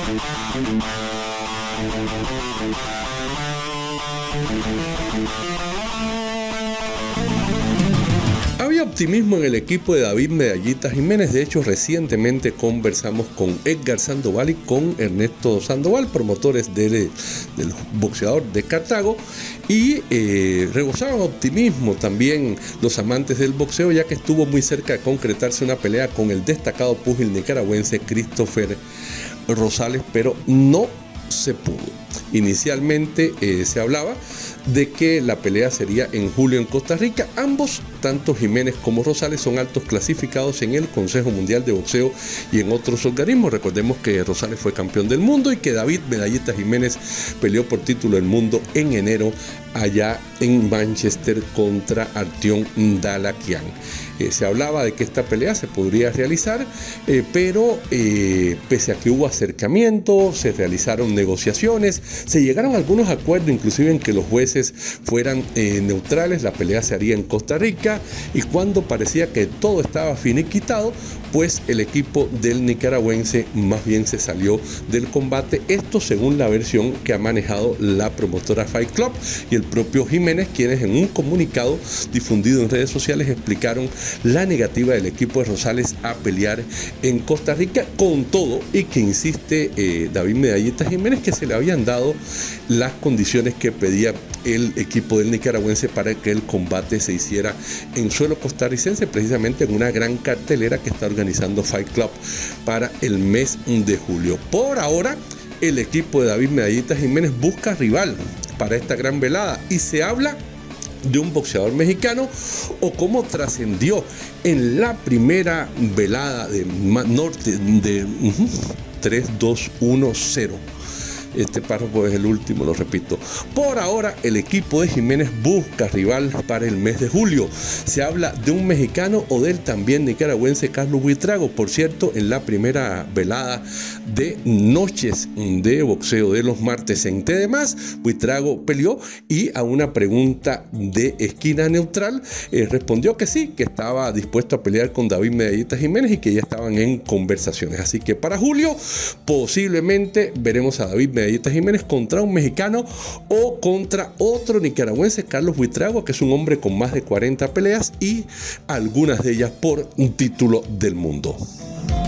Había optimismo en el equipo de David Medallita Jiménez. De hecho, recientemente conversamos con Edgar Sandoval y con Ernesto Sandoval, promotores del boxeador de Cartago, y rebosaban optimismo también los amantes del boxeo, ya que estuvo muy cerca de concretarse una pelea con el destacado púgil nicaragüense Christopher Rosales, pero no se pudo. Inicialmente se hablaba de que la pelea sería en julio en Costa Rica. Ambos, tanto Jiménez como Rosales, son altos clasificados en el Consejo Mundial de Boxeo y en otros organismos. Recordemos que Rosales fue campeón del mundo y que David Medallita Jiménez peleó por título del mundo en enero allá en Manchester contra Artyom Dalakian. Se hablaba de que esta pelea se podría realizar, pero pese a que hubo acercamiento, se realizaron negociaciones, se llegaron a algunos acuerdos, inclusive en que los jueces fueran neutrales. La pelea se haría en Costa Rica, y cuando parecía que todo estaba finiquitado, pues el equipo del nicaragüense más bien se salió del combate. Esto según la versión que ha manejado la promotora Fight Club y el propio Jiménez, quienes en un comunicado difundido en redes sociales explicaron la negativa del equipo de Rosales a pelear en Costa Rica, con todo y que insiste David Medallita Jiménez que se le habían dado las condiciones que pedía el equipo del nicaragüense para que el combate se hiciera en suelo costarricense, precisamente en una gran cartelera que está organizando Fight Club para el mes de julio. Por ahora, el equipo de David Medallita Jiménez busca rival para esta gran velada, y se habla de un boxeador mexicano, o como trascendió en la primera velada de norte de 3-2-1-0. Este párrafo es el último, lo repito. Por ahora, el equipo de Jiménez busca rival para el mes de julio. Se habla de un mexicano o del también nicaragüense Carlos Buitrago. Por cierto, en la primera velada de noches de boxeo de los martes en TD+, Buitrago peleó, y a una pregunta de esquina neutral respondió que sí, que estaba dispuesto a pelear con David Medallita Jiménez y que ya estaban en conversaciones. Así que para julio posiblemente veremos a David Medallita Jiménez contra un mexicano o contra otro nicaragüense, Carlos Buitrago, que es un hombre con más de 40 peleas y algunas de ellas por un título del mundo.